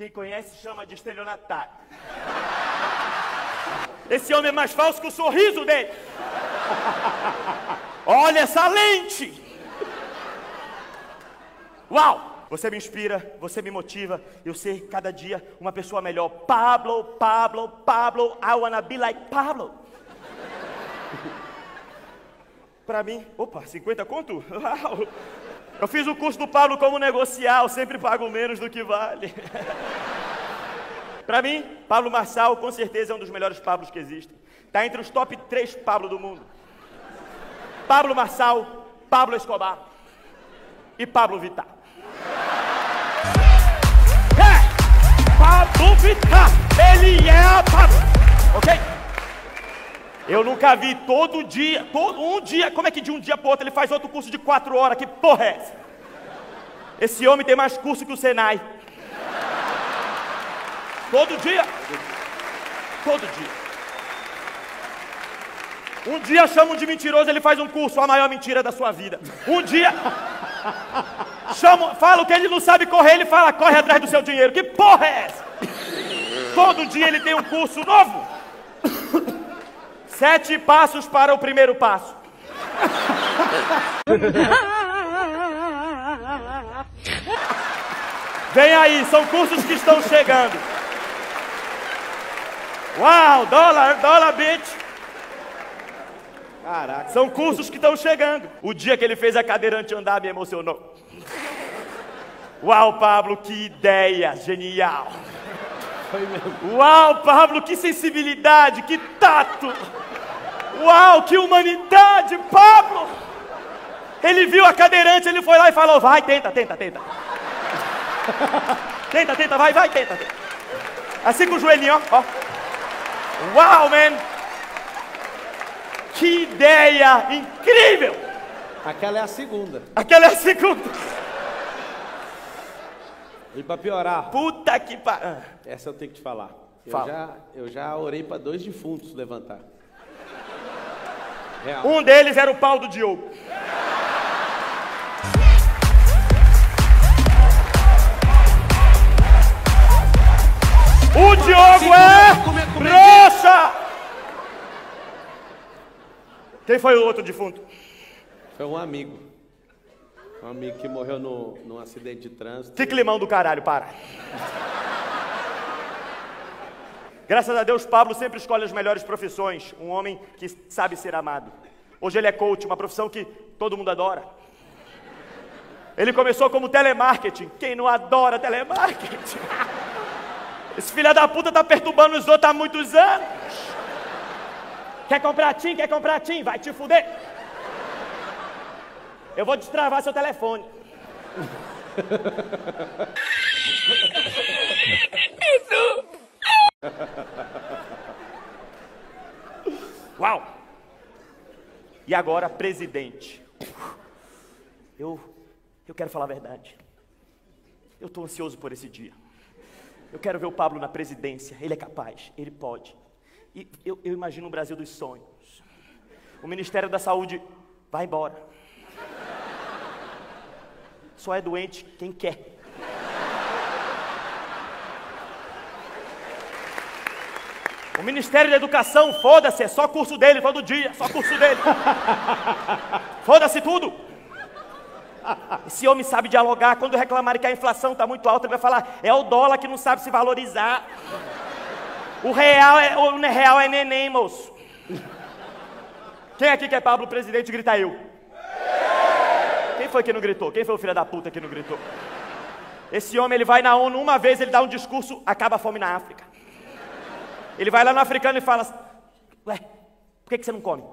Quem conhece chama de estelionatário. Esse homem é mais falso que o sorriso dele. Olha essa lente! Uau! Você me inspira, você me motiva. Eu ser cada dia uma pessoa melhor. Pablo, Pablo, Pablo, I wanna be like Pablo. Pra mim, opa, 50 conto? Uau! Eu fiz o curso do Pablo como negociar, eu sempre pago menos do que vale. Pra mim, Pablo Marçal com certeza é um dos melhores Pablos que existem. Tá entre os top 3 Pablo do mundo. Pablo Marçal, Pablo Escobar e Pablo Vittar. Pablo Vittar, ele é a Pablo, ok? Eu nunca vi todo dia, um dia, como é que de um dia pro outro ele faz outro curso de 4 horas? Que porra é essa? Esse homem tem mais curso que o Senai. Todo dia. Todo dia. Um dia chamam de mentiroso, ele faz um curso, a maior mentira da sua vida. Um dia falam que ele não sabe correr, ele fala, corre atrás do seu dinheiro. Que porra é essa? Todo dia ele tem um curso novo. 7 passos para o primeiro passo. Vem aí, são cursos que estão chegando. Uau, dólar, bitch. Caraca. São cursos que estão chegando. O dia que ele fez a cadeirante andar me emocionou. Uau, Pablo, que ideia genial. Foi mesmo. Uau, Pablo, que sensibilidade, que tato. Uau, que humanidade, Pablo. Ele viu a cadeirante, ele foi lá e falou, vai, tenta. Tenta, vai, tenta. Assim com o joelhinho, ó. Uau, man. Que ideia incrível. Aquela é a segunda. E pra piorar, Puta que pariu. essa eu tenho que te falar. Fala. Eu já orei pra 2 defuntos levantar. Real. Um deles era o pau do Diogo. O Diogo é trouxa! Quem foi o outro defunto? Foi um amigo. Um amigo que morreu num acidente de trânsito. Que climão do caralho, para. Graças a Deus, Pablo sempre escolhe as melhores profissões. Um homem que sabe ser amado. Hoje ele é coach, uma profissão que todo mundo adora. Ele começou como telemarketing. Quem não adora telemarketing? Esse filho da puta tá perturbando os outros há muitos anos. Quer comprar TIM? Vai te fuder. Eu vou destravar seu telefone. Uau! E agora, presidente. Eu quero falar a verdade. Eu estou ansioso por esse dia. Eu quero ver o Pablo na presidência. Ele é capaz, ele pode. E eu imagino um Brasil dos sonhos. O Ministério da Saúde vai embora. Só é doente quem quer. O Ministério da Educação, foda-se, é só curso dele todo dia, só curso dele. Foda-se tudo. Esse homem sabe dialogar. Quando reclamarem que a inflação está muito alta, ele vai falar, é o dólar que não sabe se valorizar. O real é neném, moço. Quem aqui quer Pablo presidente? Grita eu. Quem foi que não gritou? Quem foi o filho da puta que não gritou? Esse homem, ele vai na ONU uma vez, ele dá um discurso, acaba a fome na África. Ele vai lá no africano e fala, ué, por que você não come?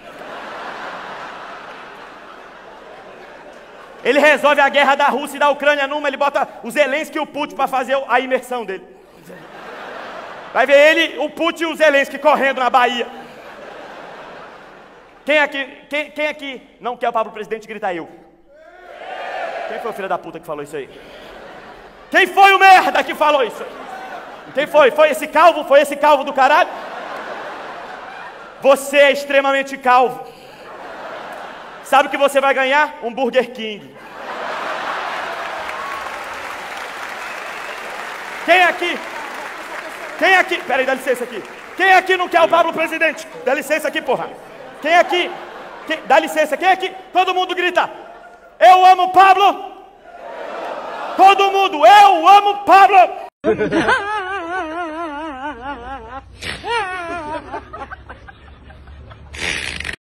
Ele resolve a guerra da Rússia e da Ucrânia numa, ele bota o Zelensky e o Putin para fazer a imersão dele. Vai ver ele, o Putin e o Zelensky correndo na Bahia. Quem aqui não quer o Pablo presidente? Grita eu. Quem foi o filho da puta que falou isso aí? Quem foi o merda que falou isso aí? Quem foi? Foi esse calvo? Foi esse calvo do caralho? Você é extremamente calvo. Sabe o que você vai ganhar? Um Burger King. Quem aqui? Peraí, dá licença aqui. Quem aqui não quer o Pablo presidente? Dá licença aqui, porra. Quem aqui? Dá licença, quem aqui? Todo mundo grita. Eu amo Pablo. Todo mundo, eu amo Pablo.